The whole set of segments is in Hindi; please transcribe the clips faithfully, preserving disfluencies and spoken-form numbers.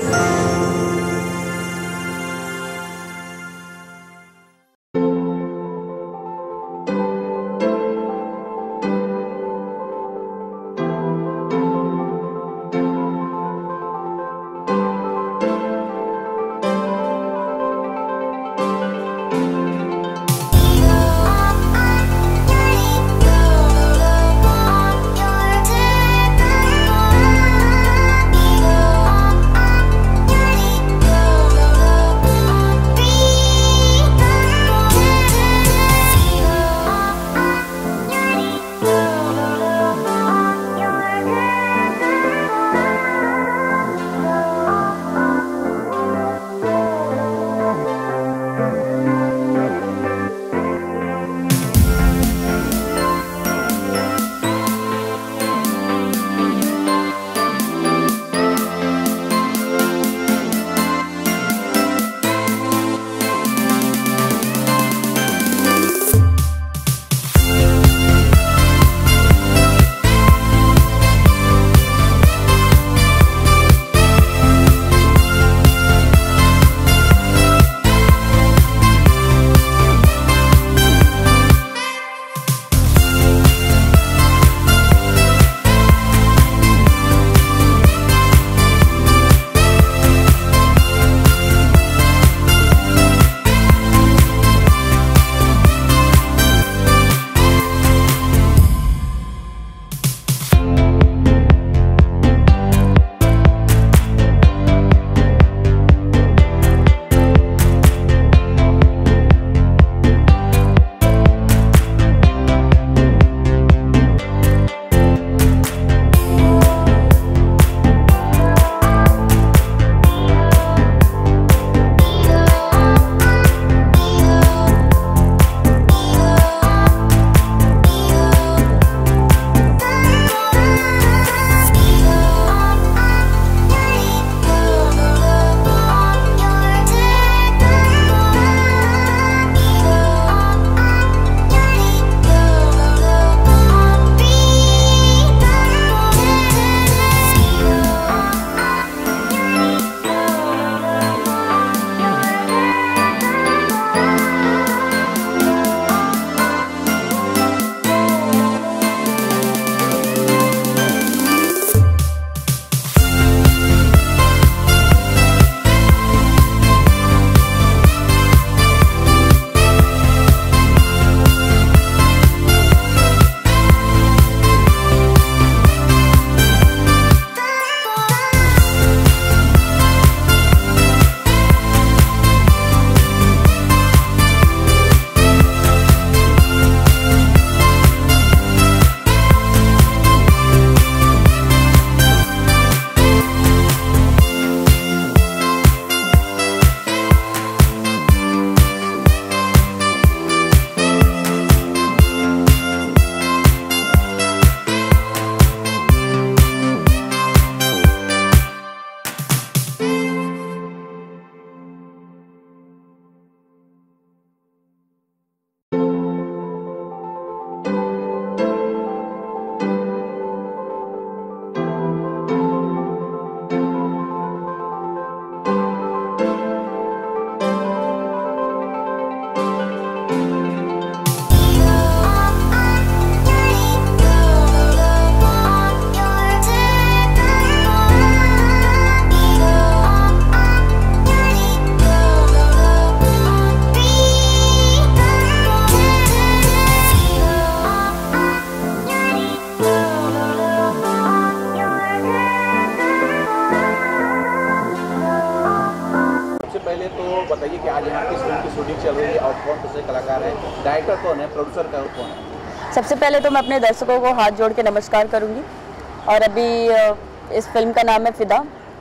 बताइए कि आज यहाँ किस फिल्म की शूटिंग चल रही है और कौन कौन से कलाकार हैं, डायरेक्टर कौन है, प्रोड्यूसर कौन है? सबसे पहले तो मैं अपने दर्शकों को हाथ जोड़ के नमस्कार करूँगी। और अभी इस फिल्म का नाम है फिदा।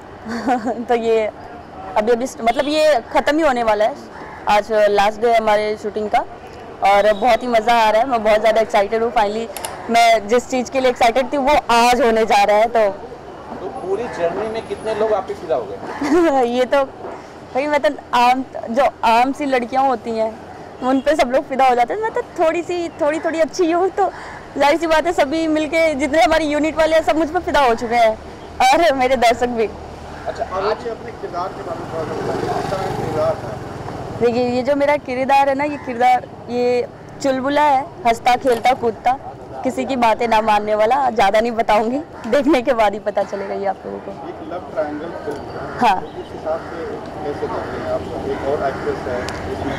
तो ये अभी अभी मतलब ये ख़त्म ही होने वाला है। आज लास्ट डे हमारे शूटिंग का और बहुत ही मज़ा आ रहा है। मैं बहुत ज़्यादा एक्साइटेड हूँ। फाइनली मैं जिस चीज़ के लिए एक्साइटेड थी वो आज होने जा रहा है। तो तो पूरी जर्नी में कितने लोग आप पे फिदा हो गए? ये तो भाई मैं तो आम जो आम सी लड़कियाँ होती हैं उन पे सब लोग फिदा हो जाते हैं। मैं तो थोड़ी सी थोड़ी थोड़ी अच्छी हूँ, तो जाहिर सी बात है सभी मिलके जितने हमारी यूनिट वाले हैं सब मुझ पर फिदा हो चुके हैं और मेरे दर्शक भी। अच्छा, आज अपने किरदार के बारे में थोड़ा सा बताइए, किस तरह का किरदार था? देखिए, ये जो मेरा किरदार है ना, ये किरदार ये चुलबुला है, हंसता खेलता कूदता, किसी की बातें ना मानने वाला। ज़्यादा नहीं बताऊंगी, देखने के बाद ही पता चलेगा ये आप लोगों को। एक लव ट्रायंगल फिल्म है, हाँ। तो उस हिसाब से कैसे देखते हैं आप? एक और एक्ट्रेस है इसमें,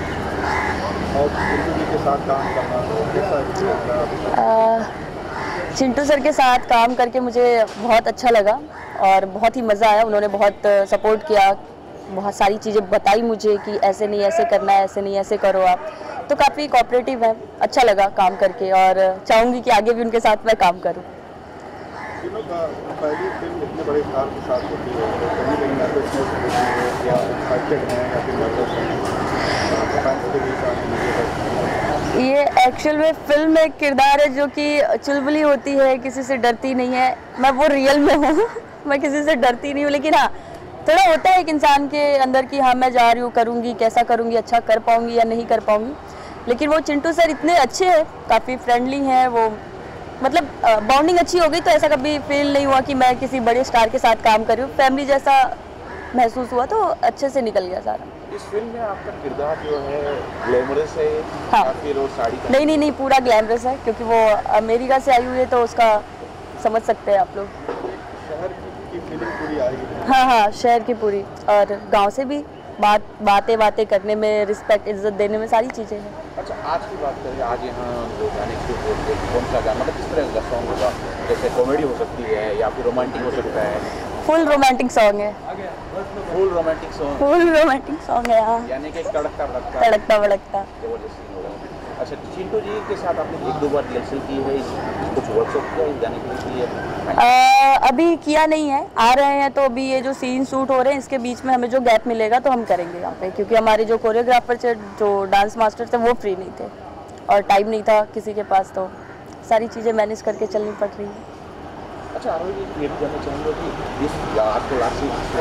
और चिंटू जी के साथ काम करना कैसा लगता है? चिंटू सर के साथ काम करके मुझे बहुत अच्छा लगा और बहुत ही मज़ा आया। उन्होंने बहुत सपोर्ट किया, बहुत सारी चीज़ें बताई मुझे कि ऐसे नहीं ऐसे करना है, ऐसे नहीं ऐसे करो आप। तो काफ़ी कोऑपरेटिव है, अच्छा लगा काम करके और चाहूँगी कि आगे भी उनके साथ मैं काम करूँ। तीनों का पहली फिल्म इतने बड़े स्टार के साथ होती है, तो कहीं कहीं नर्वसनेस होती है या एक्साइटेड है या फिर नर्वस है, फैंस के बीच आने में? ये एक्चुअल में फिल्म में एक किरदार है जो कि चुलबुली होती है, किसी से डरती नहीं है। मैं वो रियल में हूँ मैं किसी से डरती नहीं हूँ, लेकिन हाँ थोड़ा होता है एक इंसान के अंदर कि हाँ मैं जा रही हूँ, करूँगी, कैसा करूँगी, अच्छा कर पाऊँगी या नहीं कर पाऊँगी। लेकिन वो चिंटू सर इतने अच्छे हैं, काफ़ी फ्रेंडली हैं वो, मतलब बॉन्डिंग अच्छी हो गई। तो ऐसा कभी फील नहीं हुआ कि मैं किसी बड़े स्टार के साथ काम कर रही हूँ, फैमिली जैसा महसूस हुआ, तो अच्छे से निकल गया सारा। इस फिल्म में आपका किरदार जो है ग्लैमरस है? हाँ। या फिर वो साड़ी का? नहीं नहीं नहीं, पूरा ग्लैमरस है, क्योंकि वो अमेरिका से आई हुई है, तो उसका समझ सकते हैं आप लोग। शहर की फीलिंग पूरी आ रही है। हाँ हाँ, शहर की पूरी, और गांव से भी बात बातें बातें करने में, रिस्पेक्ट इज्जत देने में, सारी चीज़ें हैं। अच्छा, आज की बात करें, आज यहाँ जो गाने की होते हैं, कौन सा गाना, मतलब किस तरह का सॉन्ग होगा? जैसे कॉमेडी हो सकती है या फिर रोमांटिक हो सकता है? फुल रोमांटिक सॉन्ग है। Full romantic song? Full romantic song है, हाँ। यानी कि तड़कता भड़कता तड़कता भड़कता जबरदस्त सीन होगा। अच्छा, चिंटू जी के साथ आपने एक दो बार रिहर्सल की है, इस कुछ वर्कशॉप किया इस गाने के लिए? आ, अभी किया नहीं है, आ रहे हैं, तो अभी ये जो सीन शूट हो रहे हैं इसके बीच में हमें जो गैप मिलेगा तो हम करेंगे यहाँ पे, क्योंकि हमारे जो कोरियोग्राफर थे, जो डांस मास्टर थे, वो फ्री नहीं थे और टाइम नहीं था किसी के पास, तो सारी चीज़ें मैनेज करके चलनी पड़ रही है। अच्छा, आरोही जी, ये भी जानना चाहूँगा कि इस आपको लास्ट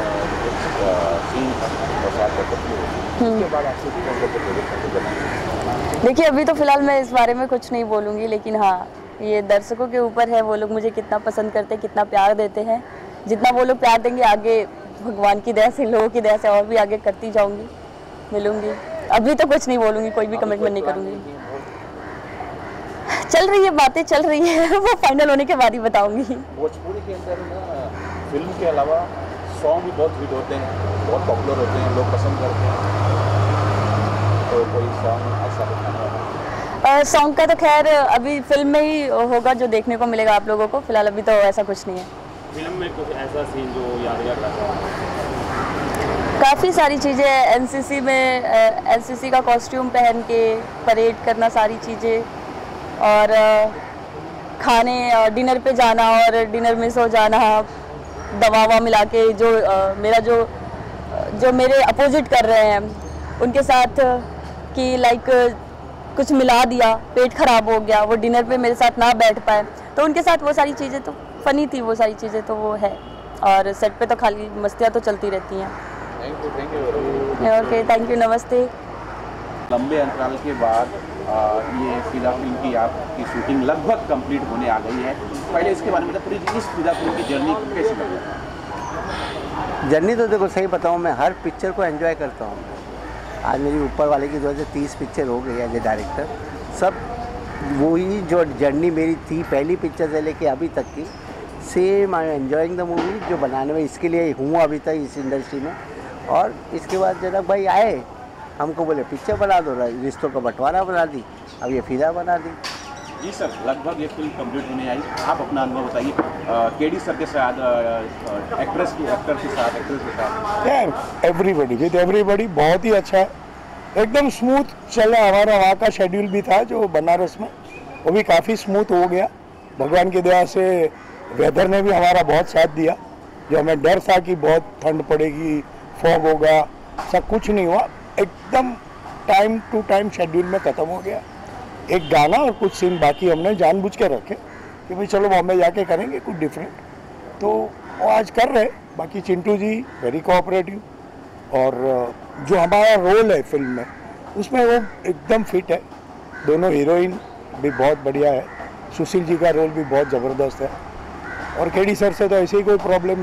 सीन उसके बाद आपसे कौन सा प्रोजेक्ट करना? देखिए, अभी तो फिलहाल मैं इस बारे में कुछ नहीं बोलूँगी, लेकिन हाँ ये दर्शकों के ऊपर है, वो लोग मुझे कितना पसंद करते हैं, कितना प्यार देते हैं। जितना वो लोग प्यार देंगे, आगे भगवान की दया से, लोगों की दया से और भी आगे करती जाऊँगी, मिलूँगी। अभी तो कुछ नहीं बोलूँगी, कोई भी कमिटमेंट नहीं करूँगी। चल रही है, बातें चल रही है वो फाइनल होने के बाद ही बताऊँगी। भोजपुरी के अंदर ना फिल्म के अलावा सॉन्ग भी बहुत हिट होते हैं, बहुत पॉपुलर होते हैं, लोग पसंद करते हैं, तो कोई सॉन्ग ऐसा बताना? सॉन्ग का तो खैर अभी फिल्म में ही होगा जो देखने को मिलेगा आप लोगों को, फिलहाल अभी तो ऐसा कुछ नहीं है। फिल्म में कुछ ऐसा सीन जो यादगार रहा? काफ़ी सारी चीज़ें, एनसीसी में एनसीसी का कॉस्ट्यूम पहन के परेड करना, सारी चीज़ें, और खाने डिनर पे जाना और डिनर मिस हो जाना, दवा ववा मिला के, जो मेरा जो जो मेरे अपोजिट कर रहे हैं उनके साथ कि लाइक कुछ मिला दिया, पेट खराब हो गया, वो डिनर पे मेरे साथ ना बैठ पाए, तो उनके साथ वो सारी चीज़ें तो फनी थी, वो सारी चीज़ें तो वो है। और सेट पे तो खाली मस्तियाँ तो चलती रहती हैं। Thank you, thank you. Okay, thank you, नमस्ते। लंबे अंतराल के बाद आ, ये फिदा फिल्म की आपकी शूटिंग लगभग कंप्लीट होने आ गई है। पहले इसके बारे में तो पूरी इस फिदा फिल्म की जर्नी कैसी लगी? जर्नी तो देखो, सही बताऊँ, मैं हर पिक्चर को एंजॉय करता हूँ। आज मेरी ऊपर वाले की वजह से तीस पिक्चर हो गई एज ए डायरेक्टर। सब वही जो जर्नी मेरी थी पहली पिक्चर से लेके अभी तक की, same I am enjoying the movie जो बनाने में, इसके लिए हूँ अभी तक इस इंडस्ट्री में। और इसके बाद जनक भाई आए, हमको बोले पिक्चर बना दो, रिश्तों का बंटवारा बना दी, अब ये फिदा बना दी। जी सर, लगभग ये फिल्म कंप्लीट होने आई, आप अपना अनुभव बताइए। केडी सर के साथ, एक्ट्रेस की एक्टर के साथ एक्ट्रेस के साथ एवरीबडी विद एवरीबडी बहुत ही अच्छा है, एकदम स्मूथ चला। हमारा वहाँ का शेड्यूल भी था जो बनारस में, वो भी काफ़ी स्मूथ हो गया भगवान की दया से। वेदर ने भी हमारा बहुत साथ दिया, जो हमें डर था कि बहुत ठंड पड़ेगी, फॉग होगा, सब कुछ नहीं हुआ, एकदम टाइम टू टाइम शेड्यूल में ख़त्म हो गया। एक गाना और कुछ सीन बाकी हमने जानबूझ के रखे कि भाई चलो बॉम्बे जाके करेंगे कुछ डिफरेंट, तो वो आज कर रहे। बाकी चिंटू जी वेरी कोऑपरेटिव, और जो हमारा रोल है फिल्म में उसमें वो एकदम फिट है। दोनों हीरोइन भी बहुत बढ़िया है, सुशील जी का रोल भी बहुत ज़बरदस्त है, और केडी सर से तो ऐसे ही कोई प्रॉब्लम नहीं है।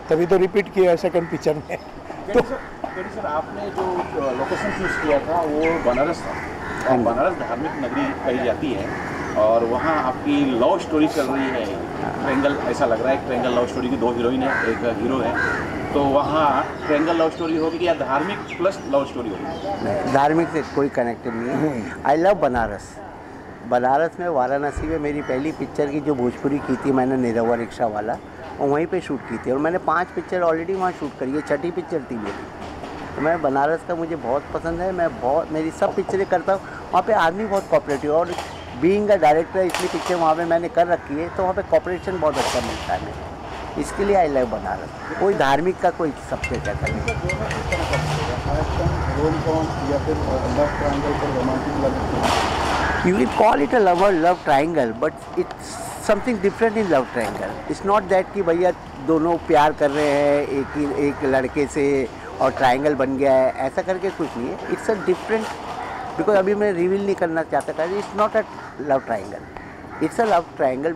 तभी तो रिपीट किया है सेकंड पिक्चर में। तो सर आपने जो लोकेशन चूज किया था वो बनारस था, और बनारस धार्मिक नगरी कही जाती है, और वहाँ आपकी लव स्टोरी चल रही है। ट्रायंगल ऐसा लग रहा है, ट्रायंगल लव स्टोरी की दो हीरोइन है, एक हीरो है, तो वहाँ ट्रायंगल लव स्टोरी होगी या धार्मिक प्लस लव स्टोरी होगी? नहीं, धार्मिक से कोई कनेक्टेड नहीं है। I love Banaras. बनारस में वाराणसी में मेरी पहली पिक्चर की जो भोजपुरी की थी मैंने, निरहुआ रिक्शा वाला, और वहीं पे शूट की थी, और मैंने पांच पिक्चर ऑलरेडी वहाँ शूट करी है, छठी पिक्चर थी मेरी। तो मैं बनारस का मुझे बहुत पसंद है, मैं बहुत मेरी सब पिक्चरें करता हूँ। वहाँ पे आदमी बहुत कोऑपरेटिव, और बीइंग अ डायरेक्टर इसलिए पिक्चर वहाँ पे मैंने कर रखी है, तो वहाँ पे कोऑपरेशन बहुत अच्छा मिलता है मेरे, इसके लिए आई लव बनारस। कोई धार्मिक का कोई सबसे क्या करें। You will call it a lover love triangle, but it's something different in love triangle. It's not that कि भैया दोनों प्यार कर रहे हैं एक ही एक लड़के से और ट्रायंगल बन गया है, ऐसा करके कुछ नहीं है। इट्स अ डिफरेंट, बिकॉज अभी मैं रिवील नहीं करना चाहता था। It's not a love triangle, it's a love triangle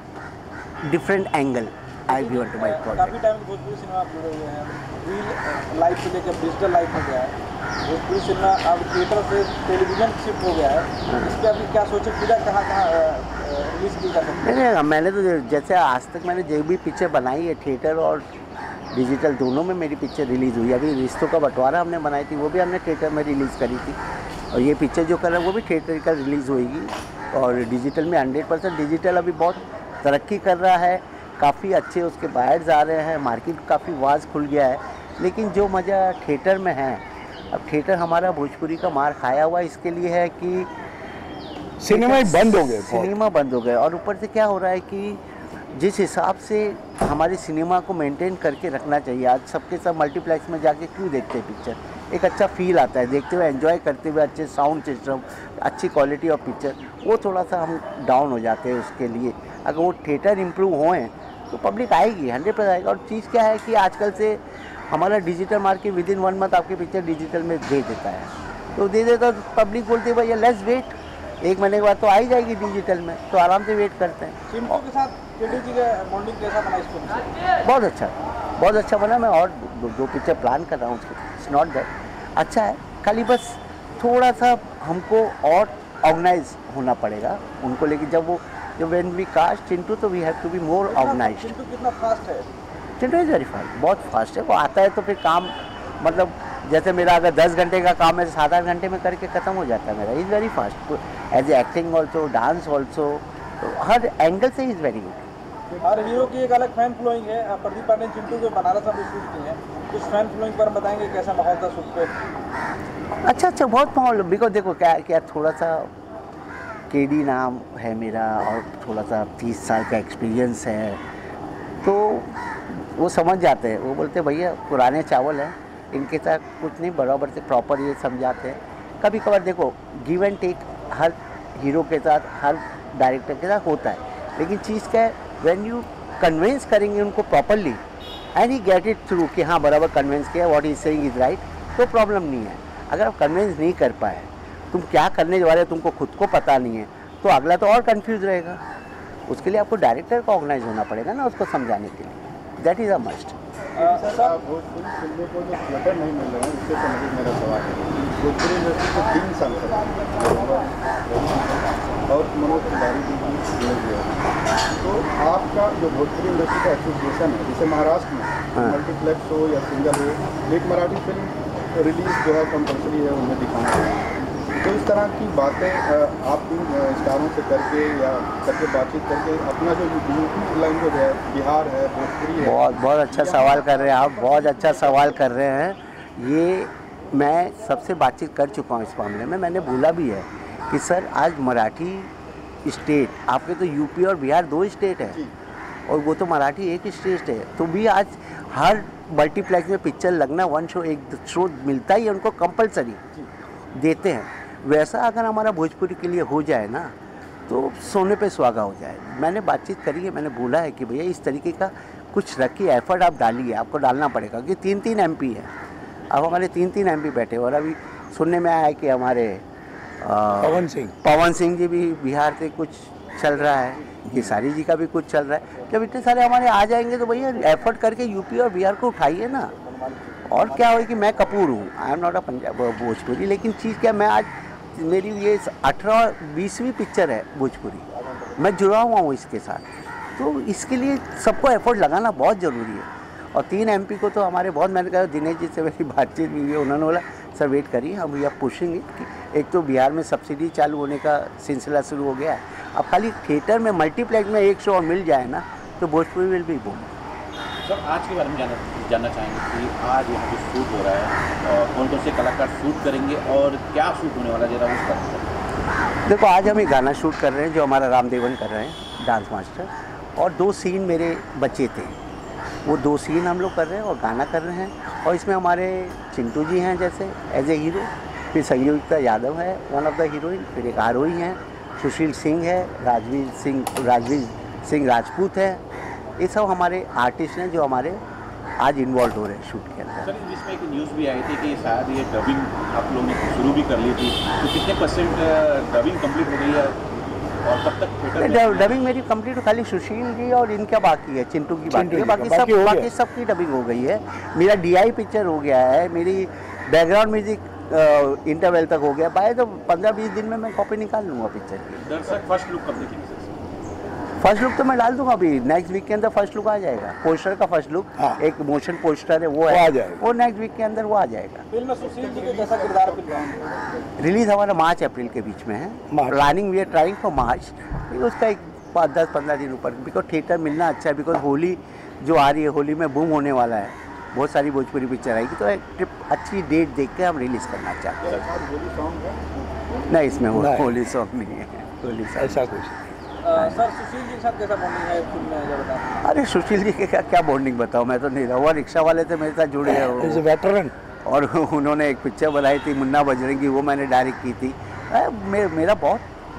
with different angle I given to my project. काफ़ी टाइम भोजपुरी सिनेमा आप जुड़े हुए हैं, रियल लाइफ से लेकर डिजिटल लाइफ में गया है, भोजपुरी सिनेमा अब थिएटर से टेलीविजन शिफ्ट हो गया है, इस पर अभी क्या सोचे, फिदा कहाँ कहाँ रिलीज की जा सकती है? नहीं नहीं, मैंने तो जैसे आज तक मैंने जो भी पिक्चर बनाई है थिएटर और डिजिटल दोनों में मेरी पिक्चर रिलीज़ हुई है। अभी रिश्तों का बंटवारा हमने बनाई थी, वो भी हमने थिएटर में रिलीज़ करी थी, और ये पिक्चर जो कर रहा है वो भी थिएटर का रिलीज़ होएगी, और डिजिटल में हंड्रेड परसेंट। डिजिटल अभी बहुत तरक्की कर रहा है, काफ़ी अच्छे उसके बायर्स आ रहे हैं, मार्केट काफ़ी वाज खुल गया है। लेकिन जो मज़ा थिएटर में है, अब थिएटर हमारा भोजपुरी का मार खाया हुआ इसके लिए है कि सिनेमा ही बंद हो गए, सिनेमा बंद हो गए, और ऊपर से क्या हो रहा है कि जिस हिसाब से हमारे सिनेमा को मेंटेन करके रखना चाहिए, आज सबके सब मल्टीप्लेक्स में जाके क्यों देखते हैं पिक्चर, एक अच्छा फील आता है देखते हुए, एंजॉय करते हुए, अच्छे साउंड सिस्टम, अच्छी क्वालिटी ऑफ पिक्चर, वो थोड़ा सा हम डाउन हो जाते हैं उसके लिए। अगर वो थिएटर इम्प्रूव होएँ तो पब्लिक आएगी, हंड्रेड परसेंट आएगा। और चीज़ क्या है कि आजकल से हमारा digital market within one month आपकी पिक्चर डिजिटल में दे देता है, तो दे देता तो पब्लिक बोलती है भैया लेट्स वेट, एक महीने के बाद तो आ ही जाएगी डिजिटल में, तो आराम से वेट करते हैं। चिंटू के साथ केडी जी का बॉन्डिंग कैसा बना इस फिल्म से? बहुत अच्छा, बहुत अच्छा बना। मैं और दो, दो पिक्चर प्लान कर रहा हूँ उसके, इट्स नॉट दैट, अच्छा है, खाली बस थोड़ा सा हमको और ऑर्गेनाइज होना पड़ेगा उनको लेके। जब वो जब व्हेन वी कास्ट चिंटू तो we have to be more organized. Chintu कितना फास्ट है? चिंटू इज़ वेरी फास्ट, बहुत फास्ट है। वो आता है तो फिर काम, मतलब जैसे मेरा अगर दस घंटे का काम है सात आठ घंटे में करके ख़त्म हो जाता है मेरा। Is very fast as acting also, dance also, तो हर एंगल से इज़ वेरी गुड। हर हीरो की एक अलग फैन फॉलोइंग है। प्रदीप पांडे चिंटू जो बनारस में शूट किए हैं, कुछ फैन फॉलोइंग पर बताएंगे कैसा माहौल था शूट पे? अच्छा अच्छा, बहुत माहौल, बिकॉज देखो क्या क्या थोड़ा सा केडी नाम है मेरा, और थोड़ा सा तीस साल का एक्सपीरियंस है, तो वो समझ जाते हैं, वो बोलते हैं भैया पुराने चावल हैं, इनके साथ कुछ नहीं, बराबर से प्रॉपर ये समझाते हैं। कभी कभार देखो गिव एंड टेक हर हीरो के साथ, हर डायरेक्टर के साथ होता है, लेकिन चीज़ क्या है, व्हेन यू कन्विंस करेंगे उनको properly and he get it through कि हाँ बराबर कन्विंस किया, what is saying is right, तो प्रॉब्लम नहीं है। अगर आप कन्विंस नहीं कर पाए, तुम क्या करने वाले हो तुमको खुद को पता नहीं है, तो अगला तो और कंफ्यूज रहेगा। उसके लिए आपको डायरेक्टर का ऑर्गेनाइज होना पड़ेगा ना, उसको समझाने के लिए। That is a must. Sir Bhojpuri फिल्मों को जो थिएटर नहीं मिल रहे हैं, उससे संबंधित मेरा सवाल है। भोजपुरी इंडस्ट्री को तीन साल और मनोज तिवारी जी जुड़े हुए हैं, तो आपका जो भोजपुरी इंडस्ट्री का एसोसिएशन है, जैसे महाराष्ट्र में मल्टीप्लेक्स हो या सिंगल हो, एक मराठी फिल्म रिलीज जो है कंपल्सरी है उन्हें दिखाना है, तो इस तरह की बातें आप इन स्टारों से करके या करके बातचीत करके अपना जो लैंग्वेज है, बिहार है, भोजपुरी है। बहुत बहुत अच्छा सवाल कर रहे हैं आप, बहुत अच्छा सवाल कर रहे हैं। ये मैं सबसे बातचीत कर चुका हूँ इस मामले में, मैंने बोला भी है कि सर आज मराठी स्टेट, आपके तो यूपी और बिहार दो स्टेट है, और वो तो मराठी एक स्टेट है, तो भी आज हर मल्टीप्लेक्स में पिक्चर लगना, वन शो एक शो मिलता ही है उनको, कंपलसरी देते हैं। वैसा अगर हमारा भोजपुरी के लिए हो जाए ना, तो सोने पे सुहागा हो जाए। मैंने बातचीत करी है, मैंने बोला है कि भैया इस तरीके का कुछ रखिए, एफर्ट आप डालिए, आपको डालना पड़ेगा, क्योंकि तीन तीन एमपी है, अब हमारे तीन तीन एमपी बैठे, और अभी सुनने में आया है कि हमारे पवन सिंह पवन सिंह जी भी बिहार से कुछ चल रहा है, खेसारी जी का भी कुछ चल रहा है। जब इतने सारे हमारे आ जाएंगे तो भैया एफर्ट करके यूपी और बिहार को उठाइए ना। और क्या हो कि मैं कपूर हूँ, I am not a Punjab Bhojpuri, लेकिन चीज़ क्या, मैं आज मेरी ये अठारह बीसवीं पिक्चर है भोजपुरी, मैं जुड़ा हुआ हूँ इसके साथ, तो इसके लिए सबको एफर्ट लगाना बहुत ज़रूरी है। और तीन एमपी को तो हमारे बहुत, मैंने कहा दिनेश जी से मेरी बातचीत हुई है, उन्होंने बोला सर वेट करिए, हम वी आर पुशिंग इट कि एक तो बिहार में सब्सिडी चालू होने का सिलसिला शुरू हो गया है, अब खाली थिएटर में मल्टीप्लेक्स में एक शो मिल जाए ना तो Bhojpuri will be boom. Sir आज के बारे में जानना जानना चाहेंगे कि आज यहाँ पे शूट हो रहा है और कौन कौन से कलाकार शूट करेंगे और क्या शूट होने वाला है, जरा उसका। देखो आज हम एक गाना शूट कर रहे हैं जो हमारा रामदेवन कर रहे हैं डांस मास्टर, और दो सीन मेरे बच्चे थे, वो दो सीन हम लोग कर रहे हैं और गाना कर रहे हैं। और इसमें हमारे चिंटू जी हैं जैसे एज ए हीरो, फिर संयुक्ता यादव है वन ऑफ द हीरोइन, फिर एक आरोही हैं, सुशील सिंह है, राजवीर सिंह राजवीर सिंह राजपूत है, ये सब हमारे आर्टिस्ट हैं जो हमारे आज इन्वॉल्व हो रहे हैं शूट के अंदर। सर जिसमें एक न्यूज़ भी आई थी कि शायद ये डबिंग आप लोगों ने शुरू भी कर ली थी, तो कितने परसेंट डबिंग कंप्लीट हो गई है और कब तक थिएटर में? डबिंग मेरी कंप्लीट, खाली सुशील जी और इनका बाकी है, चिंटू की बाकी है, बाकी सब बाकी सबकी डबिंग हो गई है। मेरा डीआई पिक्चर हो गया है, मेरी बैकग्राउंड म्यूजिक इंटरवल तक हो गया, बाय तो पंद्रह बीस दिन में मैं कॉपी निकाल लूँगा पिक्चर की। दर्शक फर्स्ट लुक कब देखेंगे? फर्स्ट लुक तो मैं डाल दूंगा अभी, नेक्स्ट वीक के अंदर फर्स्ट लुक आ जाएगा, पोस्टर का फर्स्ट लुक, हाँ। एक मोशन पोस्टर है वो है, वो नेक्स्ट वीक के अंदर वो आ जाएगा। फिल्म में सुशील जी के जैसा किरदार फिल्म रिलीज हमारा मार्च अप्रैल के बीच में है, planning we are trying for March, उसका एक पाँच दस पंद्रह दिन ऊपर, बिकॉज थिएटर मिलना अच्छा है, बिकॉज होली जो आ रही है, होली में बूम होने वाला है, बहुत सारी भोजपुरी पिक्चर आएगी, तो एक ट्रिप अच्छी डेट देख के हम रिलीज करना चाहते हैं। नहीं इसमें होली सॉन्ग नहीं है, होली ऐसा कुछ। सर सुशील जी के साथ कैसा बॉन्डिंग है फिल्म में, जब बताएं। अरे सुशील जी के क्या क्या बॉन्डिंग बताओ, मैं तो नहीं रहा हुआ, रिक्शा वाले थे मेरे साथ जुड़े हैं वो, वेटरन, और उन्होंने एक पिक्चर बनाई थी मुन्ना बजरंगी, वो मैंने डायरेक्ट की थी। मे, मेरा बहुत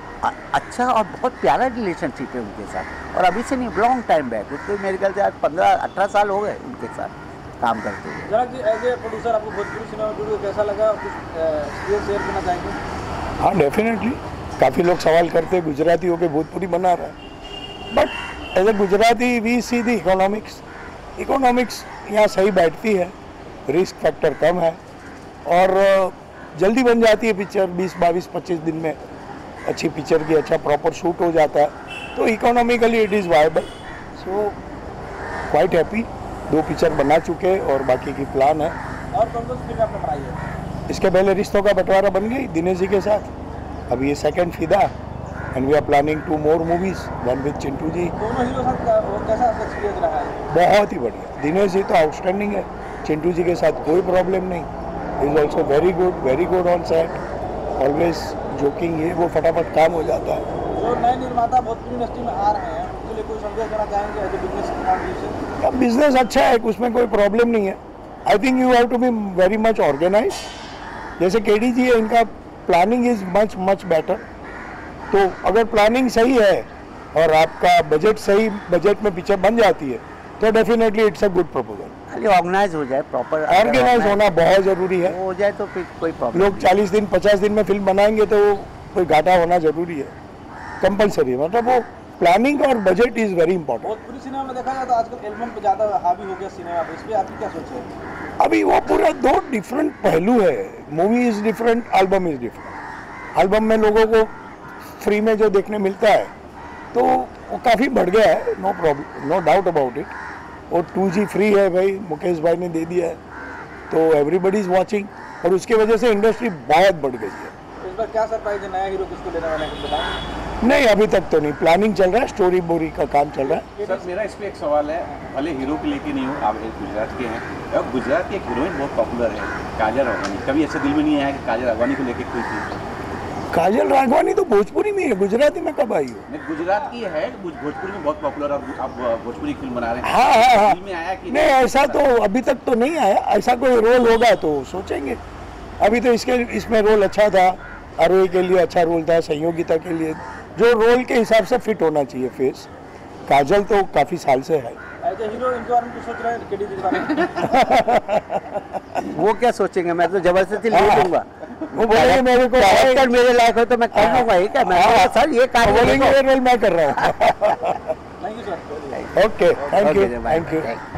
अच्छा और बहुत प्यारा रिलेशनशिप है उनके साथ, और अभी से नहीं लॉन्ग टाइम बैक, उसको मेरे ख्याल से आज पंद्रह अठारह साल हो गए उनके साथ काम करते हुए। जरा जी एज ए प्रोड्यूसर आपको भोजपुरी सिनेमा में जुड़ के कैसा लगा, कुछ एक्सपीरियंस शेयर करना चाहेंगे? हाँ डेफिनेटली, काफ़ी लोग सवाल करते हैं गुजराती होकर भोजपुरी बना रहा है, but as a Gujarati we see the economics, economics यहाँ सही बैठती है, रिस्क फैक्टर कम है और जल्दी बन जाती है पिक्चर, बीस बाईस पच्चीस दिन में अच्छी पिक्चर की अच्छा प्रॉपर शूट हो जाता है, तो economically it is viable, so quite happy. दो पिक्चर बना चुके और बाकी की प्लान है। और कौन कौन सी फिल्म आपने बनाई है? इसके पहले रिश्तों का बंटवारा बन गई दिनेश जी के साथ, अभी ये second Fida, and we are planning two more movies, one with Chintu ji. दोनों हीरो साथ वो कैसा एक्सपीरियंस रहा है? बहुत ही बढ़िया, दिनेश जी तो आउटस्टैंडिंग है, चिंटू जी के साथ कोई प्रॉब्लम नहीं, is also very good, very good on set, always joking, ये वो फटाफट काम हो जाता है। जो नए निर्माता भोजपुरी इंडस्ट्री में आ रहे हैं उनके लिए कोई संदेश देना चाहेंगे एज ए बिजनेस पॉइंट से? बिजनेस अच्छा है, उसमें कोई प्रॉब्लम नहीं है, I think you have to be very much organize, जैसे केडी जी है, इनका planning is much much better, तो अगर प्लानिंग सही है और आपका बजट सही बजट में पिक्चर बन जाती है तो definitely it's a good proposal. खाली ऑर्गेनाइज हो जाए, प्रॉपर ऑर्गेनाइज होना बहुत ज़रूरी है, हो जाए तो फिर कोई प्रॉब्लम। लोग चालीस दिन पचास दिन में फिल्म बनाएंगे तो कोई घाटा होना जरूरी है, कंपलसरी है, मतलब वो प्लानिंग और budget is very important. Bhojpuri cinema में देखा जाए तो आजकल एल्बम पे ज़्यादा हावी हो गया सिनेमा पे, इस पर आपकी क्या सोच है? अभी वो पूरा दो डिफरेंट पहलू है, movie is different, album is different. Album में लोगों को फ्री में जो देखने मिलता है तो वो काफ़ी बढ़ गया है, no problem, no doubt about it, वो टू जी फ्री है भाई, मुकेश भाई ने दे दिया है, तो एवरीबडी इज वॉचिंग, और उसकी वजह से इंडस्ट्री बहुत बढ़ गई है। इस बार क्या सरप्राइज है, नया हीरो किसको लेने वाले हैं, कुछ बताएं? नहीं अभी तक तो नहीं, प्लानिंग चल रहा है, स्टोरी बोरी का काम चल रहा है। सर मेरा इस पर एक सवाल है, भले हीरो के लेके नहीं हो, आप एक गुजरात के हैं और गुजरात की एक हीरोइन बहुत पॉपुलर है काजल राघवानी, कभी ऐसे दिल में नहीं आया कि काजल राघवानी को लेके कोई चीज़? काजल राघवानी तो भोजपुरी में है, गुजराती में कब आई हो? नहीं गुजरात की है, भोजपुरी में बहुत पॉपुलर, आप आप भोजपुरी फिल्म बना रहे हैं। हाँ हाँ हाँ, दिल में आया कि नहीं ऐसा तो अभी तक तो नहीं आया, ऐसा कोई रोल होगा तो सोचेंगे, अभी तो इसके इसमें रोल अच्छा था, आरोही के लिए अच्छा रोल था, संयोगिता के लिए जो रोल के हिसाब से फिट होना चाहिए फेस। काजल तो काफ़ी साल से है। एज ए हीरो इनके बारे में कुछ सोच रहे हैं केडी जी के बारे में? वो क्या सोचेंगे, मैं तो जबरदस्ती ले लूंगा। वो बोलेंगे मेरे को डायरेक्टर मेरे लायक हो तो मैं कर लूंगा ही क्या, मैं हाँ। सर ये कार्य बोलेंगे देखो। ये रोल मैं कर रहा हूँ। Thank you sir. Okay, thank you, Okay, bye. Thank you. Thank you.